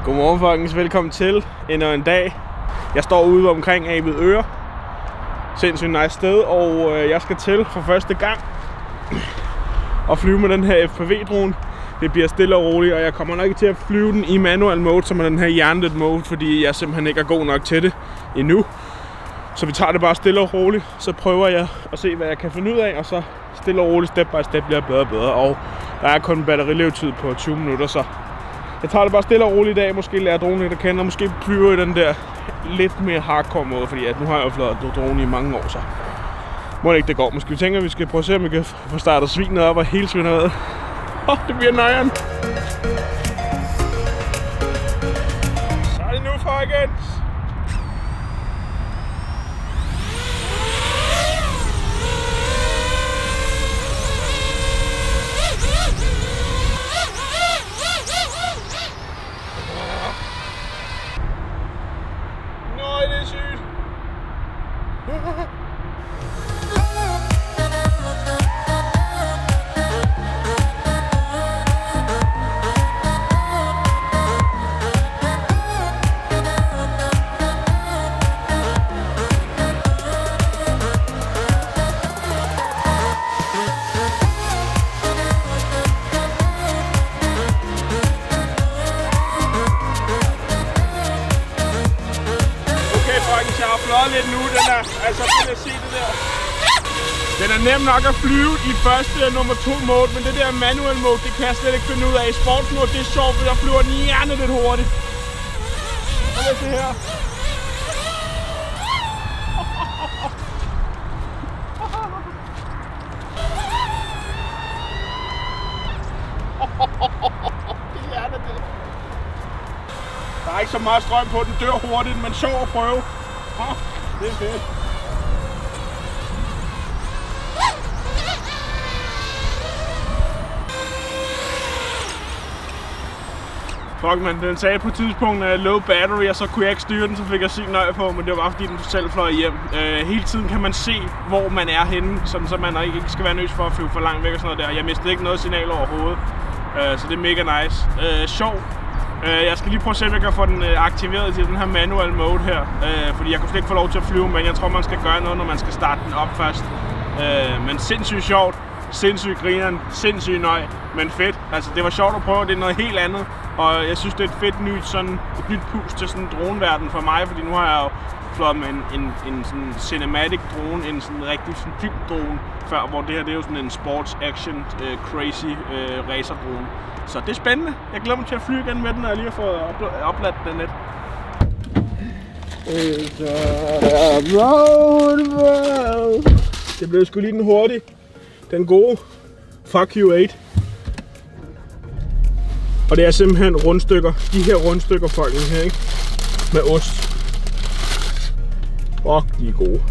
Godmorgen folkens, velkommen til endnu en dag. Jeg står ude omkring Avedøre. Sindssygt nice sted, og jeg skal til for første gang at flyve med den her FPV-drone. Det bliver stille og roligt, og jeg kommer nok ikke til at flyve den i manual mode, som er den her hjernedødt mode, fordi jeg simpelthen ikke er god nok til det endnu. Så vi tager det bare stille og roligt, så prøver jeg at se, hvad jeg kan finde ud af, og så stille og roligt, step by step, bliver bedre og bedre. Og der er kun en batterilevetid på 20 minutter, så jeg tager det bare stille og roligt i dag. Måske lærer dronen lidt at kende, og måske flyver i den der lidt mere hardcore måde, fordi at nu har jeg jo fløjet drone i mange år, så må det ikke det går. Måske vi tænker, at vi skal prøve at se, om vi kan få startet svinet op og hele svineriet. Det bliver nøjeren. Så er det nu, folkens. Det er sygt. Jeg har fløjet lidt nu, den er, altså prøv at se det der. Den er nem nok at flyve i første nummer 2 mode, men det der manual mode, det kan jeg slet ikke finde ud af. I sports mode, det er sjovt, for der flyver den hjerne lidt hurtigt. Og det er her. Det er hjerne det. Der er ikke så meget strøm på, den dør hurtigt, men sjov at prøve. Det er fedt. Fuck man, den sagde på et tidspunkt low battery, og så kunne jeg ikke styre den, så fik jeg sygt nøje på, men det var bare fordi den selv fløj hjem. Hele tiden kan man se, hvor man er henne, sådan så man ikke skal være nødt for at flyve for langt væk og sådan noget der. Jeg mistede ikke noget signal overhovedet, så det er mega nice. Sjov. Jeg skal lige prøve at se, om jeg kan få den aktiveret til den her manual mode her, fordi jeg kunne slet ikke få lov til at flyve, men jeg tror, man skal gøre noget, når man skal starte den op først. Men sindssygt sjovt, sindssygt grineren, sindssygt nøj, men fedt. Altså, det var sjovt at prøve, det er noget helt andet, og jeg synes, det er et fedt et nyt pust til sådan en droneverden for mig, fordi nu har jeg jo flået med en sådan cinematic drone, en sådan rigtig filmdrone før, hvor det her det er jo sådan en sports action crazy racer drone. Så det er spændende. Jeg glæder mig til at flyve igen med den, og jeg lige har fået opladt den lidt. Det blev sgu lige den hurtige. Den gode Fuck You 8. Og det er simpelthen rundstykker. De her rundstykker, folkene her, ikke? Med ost. Fuck, de er gode.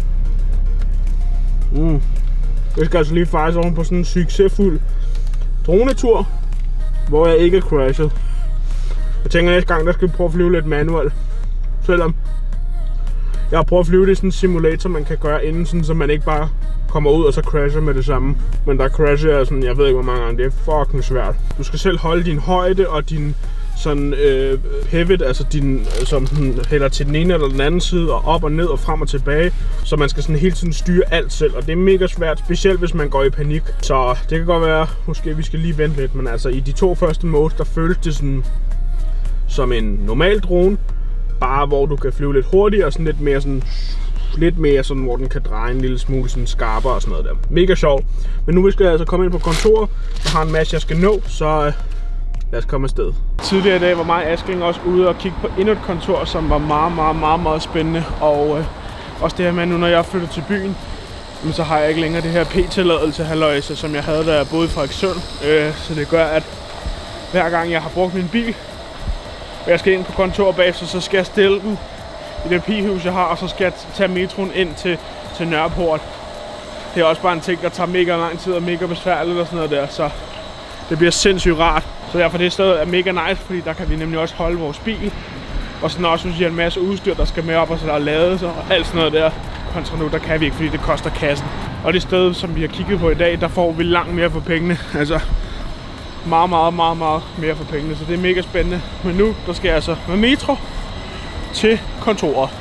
Jeg skal altså lige faktisk oven på sådan en succesfuld dronetur, hvor jeg ikke er crashet. Jeg tænker næste gang, der skal vi prøve at flyve lidt manual. Selvom jeg har prøvet at flyve det i sådan en simulator, man kan gøre inden, sådan, så man ikke bare kommer ud og så crasher med det samme. Men der crasher jeg sådan, jeg ved ikke hvor mange gange, det er fucking svært. Du skal selv holde din højde og din sådan pivot, altså din, som den hælder til den ene eller den anden side, og op og ned og frem og tilbage. Så man skal sådan hele tiden styre alt selv, og det er mega svært, specielt hvis man går i panik. Så det kan godt være, måske vi skal lige vente lidt, men altså i de 2 første modes, der føles det sådan som en normal drone, bare hvor du kan flyve lidt hurtigere og sådan lidt mere sådan, hvor den kan dreje en lille smule sådan skarpere og sådan noget der. Mega sjovt. Men nu skal jeg altså komme ind på kontoret. Jeg har en masse jeg skal nå, så lad os komme afsted. Tidligere i dag var mig og Askling også ude og kigge på endnu et kontor, som var meget spændende. Og også det her med, nu når jeg flytter til byen, så har jeg ikke længere det her P-tilladelse halløjse, som jeg havde, da jeg boede i Frederikssund. Så det gør, at hver gang jeg har brugt min bil, og jeg skal ind på kontor bagefter, så skal jeg stille den i det P-hus, jeg har, og så skal jeg tage metroen ind til Nørreport. Det er også bare en ting, der tager mega lang tid og mega besværligt og sådan noget der, så det bliver sindssygt rart. Så derfor det sted er mega nice, fordi der kan vi nemlig også holde vores bil. Og sådan også, hvis vi har en masse udstyr, der skal med op, og så der er lavet og alt sådan noget der. Kontra nu, der kan vi ikke, fordi det koster kassen. Og det sted, som vi har kigget på i dag, der får vi langt mere for pengene. Altså, meget mere for pengene, så det er mega spændende. Men nu, der skal jeg altså med metro til kontoret.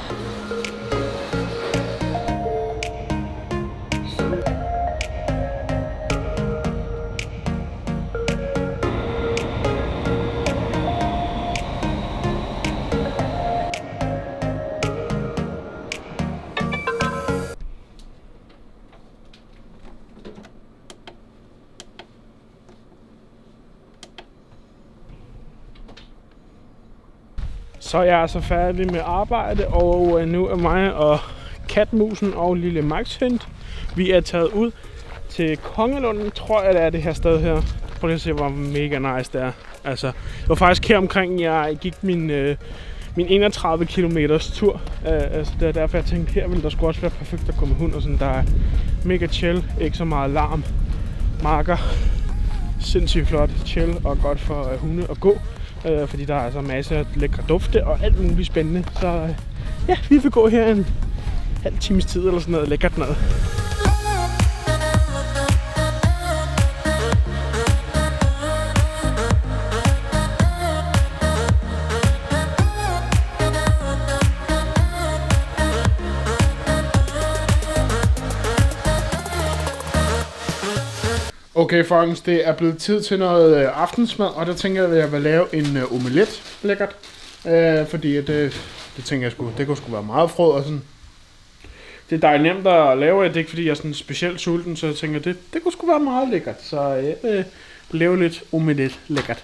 Så er jeg altså færdig med arbejde, og nu er mig og Katmusen og lille Max hent. Vi er taget ud til Kongelunden, tror jeg det er det her sted her. Prøv lige at se, hvor mega nice det er. Altså, det var faktisk her omkring, jeg gik min 31 kilometers tur. Altså, det er derfor, jeg tænkte, her ville der skulle også være perfekt at gå med hund. Og sådan, der er mega chill, ikke så meget larm, marker. Sindssygt flot, chill og godt for hunde at gå. Fordi der er altså masser af lækre dufte og alt muligt spændende. Så ja, vi vil gå her en halv times tid eller sådan noget lækkert noget. Okay, folkens, det er blevet tid til noget aftensmad, og der tænker jeg, at jeg vil lave en omelet lækkert. Fordi det tænker jeg det kunne sgu være meget frød og sådan. Det er dejligt nemt at lave, det er ikke fordi jeg er sådan specielt sulten, så jeg tænker, det kunne sgu være meget lækkert. Så jeg vil lave lidt omelet lækkert.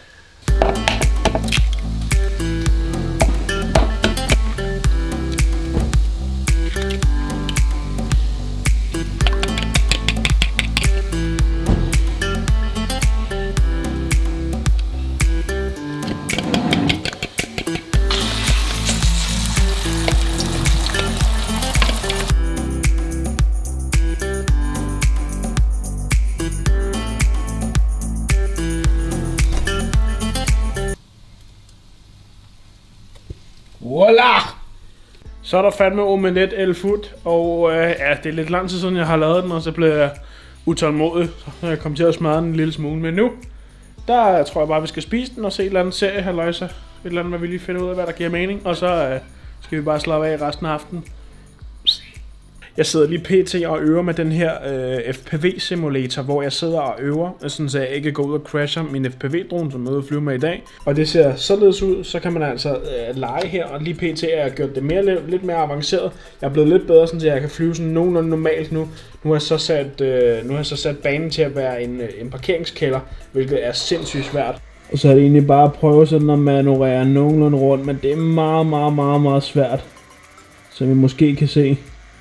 Voila! Så er der fandme omelet el food, og ja, det er lidt lang tid siden jeg har lavet den, og så blev jeg utålmodig, så jeg kom til at smadre den en lille smule. Men nu, der tror jeg bare, vi skal spise den og se et eller andet serie, halløjsa. Et eller andet, hvad vi lige finder ud af, hvad der giver mening, og så skal vi bare slappe af resten af aftenen. Jeg sidder lige pt. Og øver med den her FPV-simulator, hvor jeg sidder og øver, sådan så jeg ikke går ud og crasher min FPV-drone, som jeg er ude at flyve med i dag. Og det ser således ud, så kan man altså lege her, og lige pt. Er jeg gjort det lidt mere avanceret. Jeg er blevet lidt bedre, sådan så jeg kan flyve sådan nogenlunde normalt nu. Nu har jeg så sat banen til at være en parkeringskælder, hvilket er sindssygt svært. Og så er det egentlig bare at prøve sådan at manøvrere nogenlunde rundt, men det er meget svært, som vi måske kan se.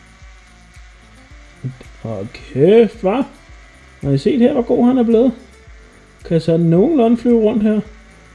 Okay, hva? Har I set her, hvor god han er blevet? Kan jeg så nogenlunde flyve rundt her?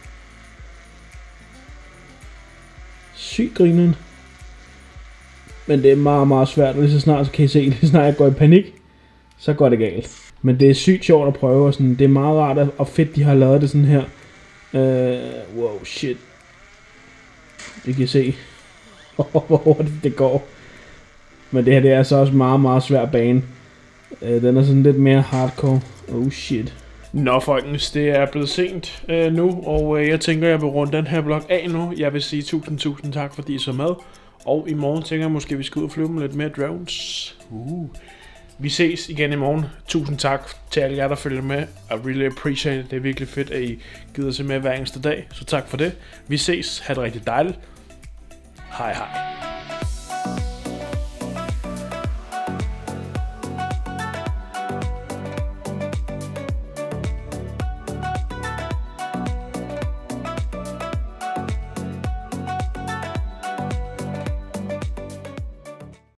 Sygt grinen. Men det er meget svært, og lige så snart så kan I se, lige så snart jeg går i panik, så går det galt. Men det er sygt sjovt at prøve, og sådan, det er meget rart og fedt, de har lavet det sådan her. Wow, shit. Det kan I se, hvor hurtigt det går. Men det her, det er så også meget svær bane. Den er sådan lidt mere hardcore. Oh shit. Nå folkens, det er blevet sent nu, og jeg tænker, jeg vil runde den her vlog af nu. Jeg vil sige tusind tak, fordi I så med. Og i morgen tænker jeg måske, vi skal ud og flyve med lidt mere drones. Vi ses igen i morgen. Tusind tak til alle jer, der følger med. I really appreciate it. Det er virkelig fedt, at I gider se med hver eneste dag. Så tak for det. Vi ses. Ha' det rigtig dejligt. Hej hej.